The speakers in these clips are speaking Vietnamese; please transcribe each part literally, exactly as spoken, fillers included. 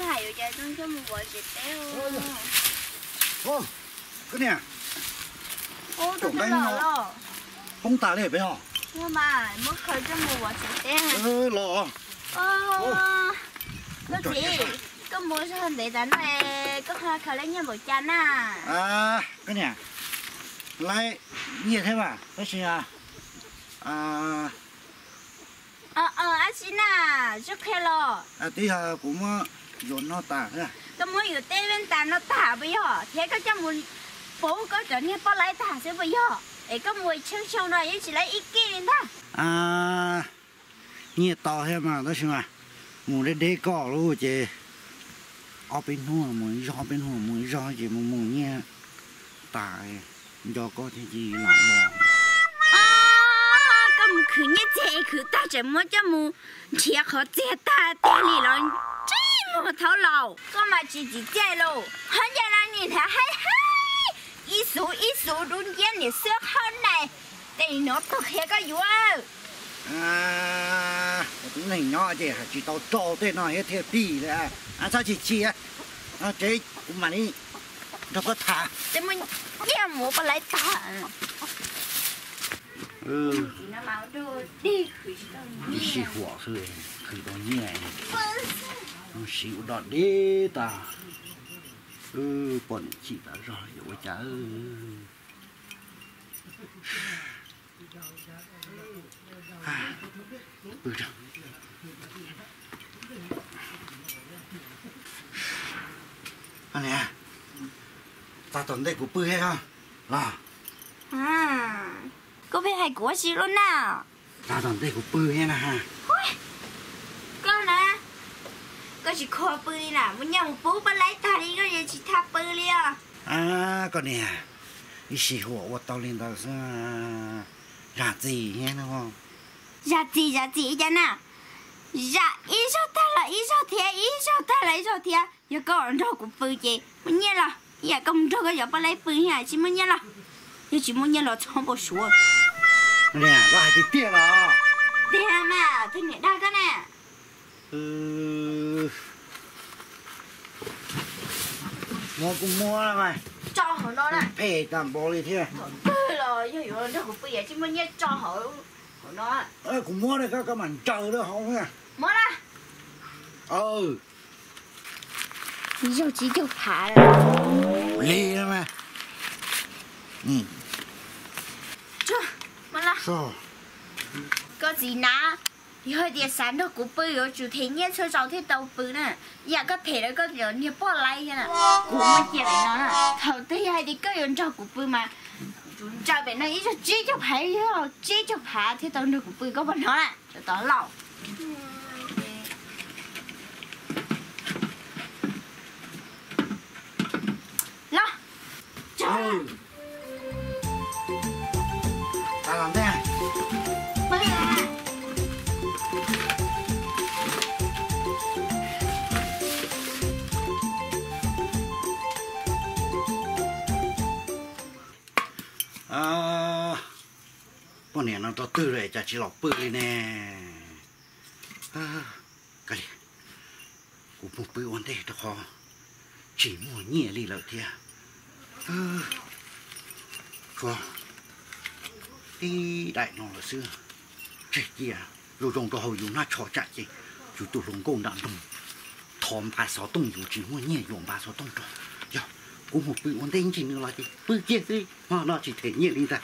还有家中就没我姐姐哦。 哦，cái nè. Ô, tôi thấy lò lò. Không tả để phải không? Nhưng mà mất khởi cho mua quả chị té. Ừ, lò. Ờ, có gì? Có mua sao để đánh này, có khởi khởi lấy nhau một chăn à? À, cái nè. Lại, như thế mà, cái gì à? À... Ờ, ờ, anh xin à, rất khe lò. À, tí hà cũng dồn nó tả thế à? Có muaอยู่เต้เป็นตาnó tả bây giờ, thế có cho muốn bố có trở nên bao lấy tả sẽ bây giờ. Để có mua chương chương rồi, chỉ lấy ít kia lên ta. À, như to thế mà, đó chứ mà. Muốn để đế cỏ luôn chứ. Ở bên hồ, muốn gió bên hồ, muốn gió chứ mà muốn nghe. Tại, do có thế gì lại lò. Có một khứ như thế, khứ ta chỉ muốn cho một chia khó chế ta, tên lì lò chỉ một thấu lầu. Có mà chỉ chỉ chạy lầu. Hắn ra là nhìn thấy hay hay. Ý số, ý số đúng nhiên để xước hơn này. Để nó thực hiện cái dụ ơ. À, cái này nhỏ chứ, chỉ tao trò tên nó hết thế bì đấy à. À, sao chỉ chia? À, chế, cũng mà đi. Đâu có thả. Để mình nghe một bà lấy thả. Ừ. Nó bảo đồ đi khủy đi xì hỏa thôi, khử đó nhẹ. Nó xíu đọt đi ta. Ừ, bọn chị đã rồi, ôi chà ơi. À, ừ đâu. Anh nè, ta tuần đây của bươi hay không? Là. À, có biết hay của gì luôn nào? Ta tuần đây của bươi hay nè. Con nè, con chỉ khoa bươi đi nào, muốn nhau một bố bà lấy ta đi, con gì chỉ thắp bươi đi à? À, con nè, đi xì hỏa của tao lên tao sẽ ra gì nghe nó không? Ra gì, ra gì chứ nào? Ra ý sao ta là ý sao thế, ý sao ta là ý sao thế? Giờ có ở đâu của bươi chị, muốn nghe là, giờ con đâu có giờ bà lấy bươi nha, chỉ muốn nghe là, giờ chỉ muốn nghe là không có số. Nè, có hai cái tiền à? Tiền mà, thế này đa cái nè. Ừ. Mua cũng mua là mày. Cho họ nó này. Phê tạm bó đi thế. Bươi rồi, giờ hiểu đâu của bươi vậy, chỉ muốn nghe cho họ họ nó. Ê, cũng mua này các các bạn chờ đó không nha. Mua ra. Ừ. Giờ chỉ cho phá rồi. Lì đó mà. Ừ. Chưa, mua ra. Sao? Có gì nà? Giờ thì sáng đó của bươi rồi, chủ thế nhiên chơi trò thế tàu bươi nè. Giờ có thể là có giờ nhiều bỏ lại thế nè. Cũng mới chịu nó nè. Thầu tới hay thì có yon trò của bươi mà. Chúng ta bên này cho chế cho phải chứ, chế cho phá thế tàu được của bươi có bọn nó nè. Cho tao lẩu. Lo. Ừ. Ta làm thế này. Bươi à. À, con này nó to tư rồi, chả chỉ lọc bự này nè. À, cái này, cũng một bự vấn đề đó khó, chỉ mua nhẹ đi lợi thế. À, cho, đi đại nó là xưa, chết gì à, rồi dùng đồ hồi dùng nó cho chặt gì, chú tụi lồng công đạn đồng, thòm ba sáu tung dùng chỉ mua nhẹ dùng ba sáu tung rồi. Cũng một bự vấn đề chỉ nữa là gì bự kia gì mà nó chỉ thể nhẹ đi ra.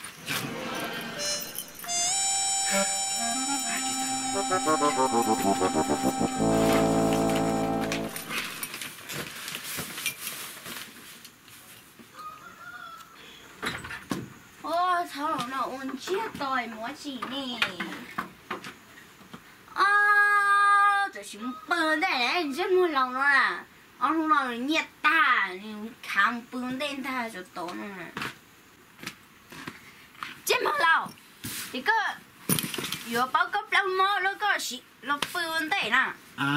Ô, sao nó ôn chết rồi mua gì nè? À, tôi chỉ bơ đây rất muốn lòng nó à. Ông không nói nhiệt ta, kháng bưng lên ta cho tốt nè. Chứ mà lâu, thì có vừa bao cấp lâu mơ nó có gì nó bưng đây nè.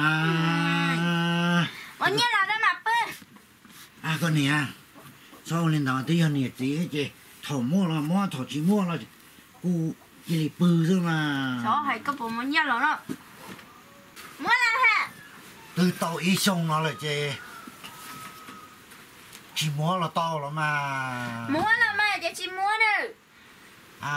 À. Ông nhớ là đó mà bưng. À con nè, sau lên đó tí hơn nhiệt tí hết chứ, thổ mua là mua thổ chỉ mua là cu chỉ là bự thôi mà. Sao hay có bộ muốn nhớ là nó. Mua là ha. từ tàu ý xong nó là chứ chỉ mua là tàu là mà Mua là mà chứ chỉ mua nữa. à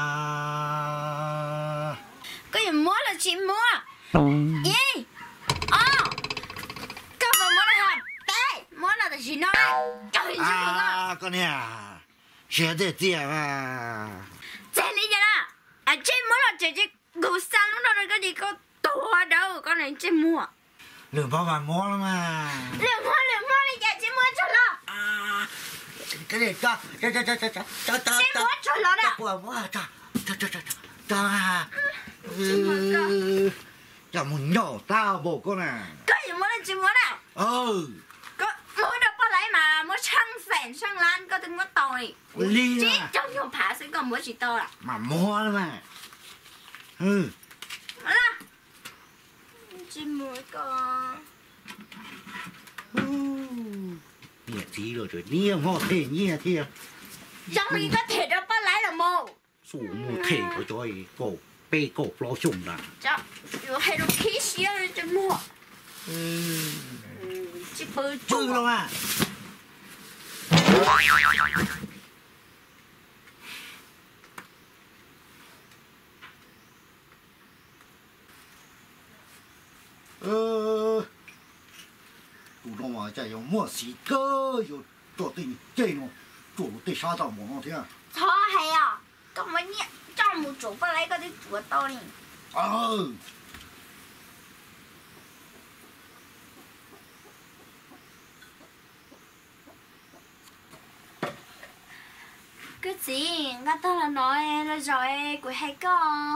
Cái gì mua là chỉ mua. Gì? Ờ. Cái mà mua là hạt tê. Mua là cái gì nó. Trời ơi. à con nè sẽ để tiền à Thế lý vậy đó. À chỉ mua là chỉ chỉ ngủ sáng lúc đó là cái gì có tổ đâu. Con này chỉ mua. lừa bao mà mua lắm mà Lừa mua lừa mua đi giờ chỉ mua cho lo. à cái này cho cho cho cho cho cho cho cho Chỉ mua cho lo đó. cho mua cho cho cho cho cho ừ cho một nhỏ tao bộ con à Cái gì mua là chỉ mua nào. ừ Có mua được bao lấy mà mua sang phèn sang lan có từng mua tỏi. ly Chỉ à trong nhiều phá sẽ còn mua chỉ tỏi à. mà mua lắm mà ừ Mà là. Chỉ mua con. nhẹ tí rồi rồi nhẹ ngọt thể nhẹ thì Trong mình có thể được bao lấy là mồ. số một thể của tôi cổ bê cổ lo sùng là Chắc. Dù hay đồ khí xíu rồi chỉ mua. ừ Chỉ bự bự chung. lắm à ờ tụi nó mà chạy dùng mua xí cơ rồi cho tình chơi nó chủ tịch sao tao muốn nó thế à Thôi hay à. Có mấy nhẹ. Trong một chỗ bao lấy có thể chúa to đi. ờ Cái gì? Người ta là nói là rồi của hai con.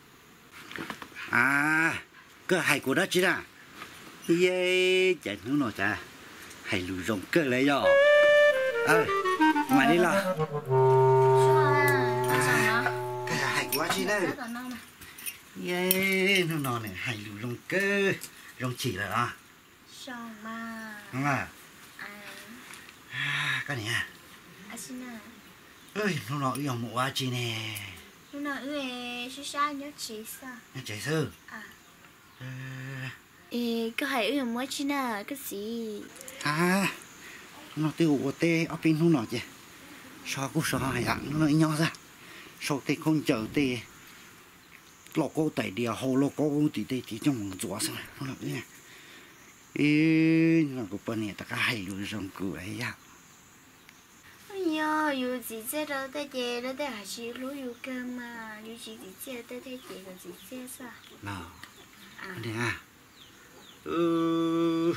à cái hay của đó chứ à ye chạy nó nó cha hay lùi rồng cơ lấy rồi ơi mà đi lo Sao à? cái hay quá chứ đấy Sao nó mà? ye nó nó này hay lùi rồng cơ rồng chỉ là đó Sao mà? đúng không À, à cái này à à xin à. ơi nó nó yêu một quá chi nè Lúc nào ư sẽ sao nhớ chỉ sao? nó chạy sư À. ờ Ê, cái hải ư mới chi nào? Cái gì? à nó tiêu của tê ở bên nó nó chứ sao cũng sao hay ạ nó nói nhau ra sao tê không chờ tê lọ cô tẩy đi hồ lọ cô thì tê thì trong một chỗ sao nó là cái này ê nó cũng bên này ta cái hay luôn trong cửa ấy à Yo, dù gì chứ đâu tới chè đâu tới hả chị lú dù cơ mà dù chị gì chứ tới tới chè rồi gì chứ sao? nào À. cái này à ừ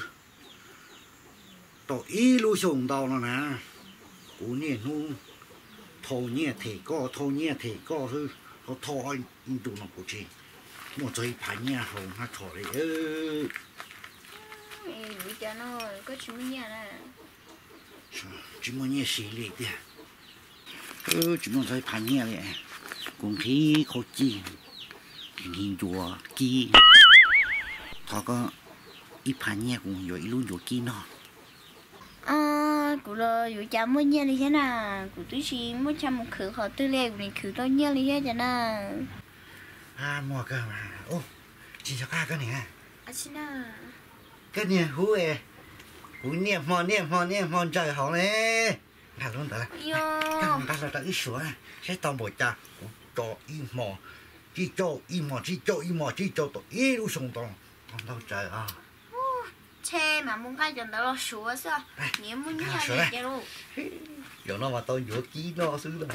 tổ ý lu sùng đầu nó nè cú nhẹ nu thô nhẹ thể co thô nhẹ thể co thôi có thô anh tụ nó cũng chỉ một giây phải nhẹ hồng ha thò đấy ơ Ê, bây giờ nó có chú nhà nè. chỉ muốn nhẹ xí lì đi ơ chỉ muốn giây phải nhẹ đấy cũng khí khó chi nhìn chùa chi thọ có ít phải nhẹ cũng rồi luôn rồi kia nó À, cụ là dù chả mua nhà đi thế nào, cụ tôi chỉ mua chăm một khử họ tư lệ của mình khử tôi nhà đi thế nào. à mua cơ mà ô chỉ cho ca cái này À xin à. cái này hú ê hú niệm mòn niệm mòn niệm mòn trời họ nè thật luôn đó Yo. cái người ta là ta ít sửa sẽ tao bồi cha cho im mò chỉ cho im mò chỉ cho im mò chỉ cho tôi ít lúc sống tao không đâu trời à Che mà muốn cái chân đó là sủa sao? Nhớ muốn nhà này chứ luôn. giờ nó mà tôi vừa ký nó xứ là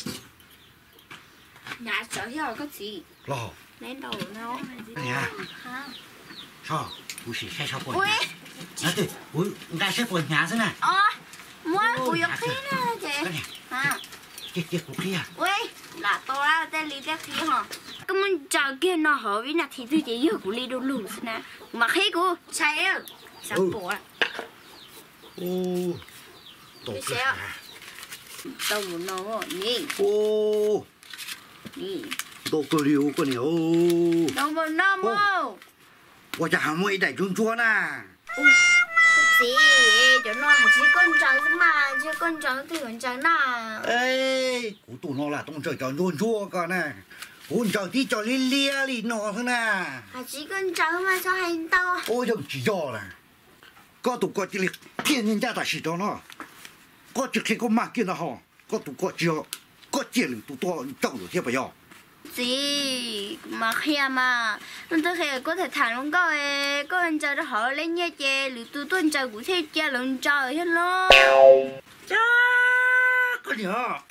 Nhà sợ hiểu cái gì? lo Lên đầu nó. cái này à Hả? sao bố sĩ sẽ sao bồi Ui. nhà nói đi bố người sẽ bồi nhà thế này Ờ. Mua cụ dục khí nè chị. cái này Hả? chết chết của kia Ui. Là tôi ra tên lý tế khí hả? Cái mình chờ kia nó hỏi với nè thì tôi chỉ yêu của lý đồ lù nè. Mà khí của chạy ơ. Sao bỏ à? ô tổ Cái cơ xe ạ. Đâu muốn nó nhỉ? ô Nhỉ? tổ cơ liu cái này ô Đâu muốn nó mô? 我家还没带中桌呢。 Cái gì? Cho nó một chiếc con trắng thôi mà. Chiếc con trắng thì con trắng nào? Ê, của tụi nó là tụi trời cho luôn chua cơ nè. 我就啲做你叻你攞先啦。 係只根走嘛，就係到啊。 我就知道啦。嗰度嗰啲天人家大事咗咯，嗰只睇個馬見到好，嗰度嗰只嗰只人都多走路啲不要。 gì mà khi mà nên tôi khi có thể thẳng luôn có có anh chơi đó họ lên nhé chè lựa tôi tôi anh chơi của thế cha lần chơi hết lo cha có gì hả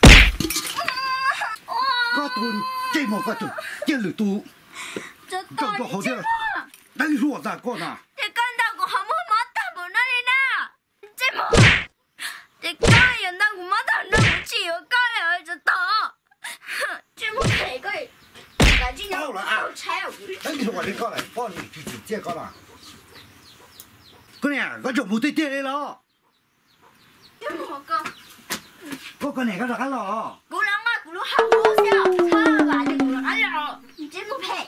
có tôi chơi một cái tôi chơi lựa tôi cho tôi tôi hậu chơi đánh ruột ra con à thì con đâu cũng không muốn mất tao của nó đi nè chơi một thì coi giờ tao cũng mất tao nó cũng chịu coi rồi cho tao chơi một thể coi là chỉ nhau à đánh ruột đi con này con này chỉ chỉ chơi con à con này có chụp một tí tiền đấy lo chơi một con có con này có được ăn lò cú lắm á cú lắm không có sao sao bà thì cú lắm ăn lò chơi một thể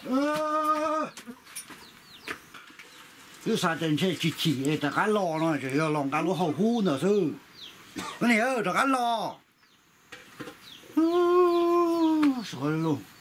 cứ sao trên xe chỉ chỉ để cá lò nó chỉ là lòng cá lò hậu hu nữa sư cái này ơ được cá lò rồi luôn